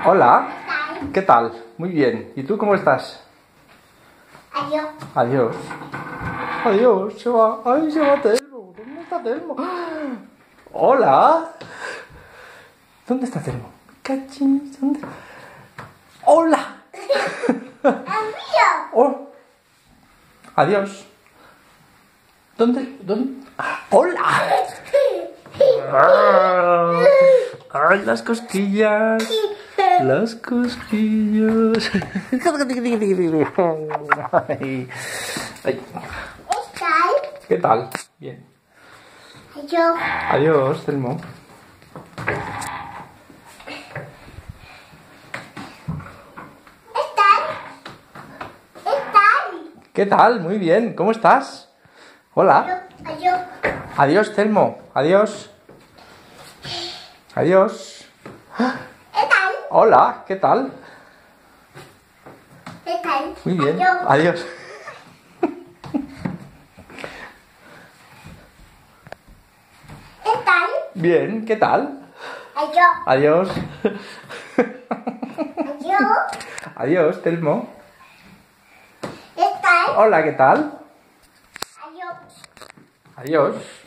Hola. ¿Qué tal? Muy bien. ¿Y tú cómo estás? Adiós. Adiós. Adiós. Se va. Ay, se va Telmo. ¿Dónde está Telmo? Hola. ¿Dónde está Telmo? Cachín. ¿Dónde? Hola. Adiós. Oh. Adiós. ¿Dónde? Ah, hola. Ay, las cosquillas. Las cosquillas. Ay. Ay. ¿Qué tal? Bien. Adiós. Adiós, Telmo. ¿Qué tal? Muy bien. ¿Cómo estás? Hola. Adiós. Adiós, Telmo. Adiós. Adiós. Hola, ¿qué tal? Muy bien. Adiós. Bien, ¿qué tal? Adiós. Adiós. Adiós. Adiós, Telmo. ¿Qué tal? Hola, ¿qué tal? Adiós. Adiós.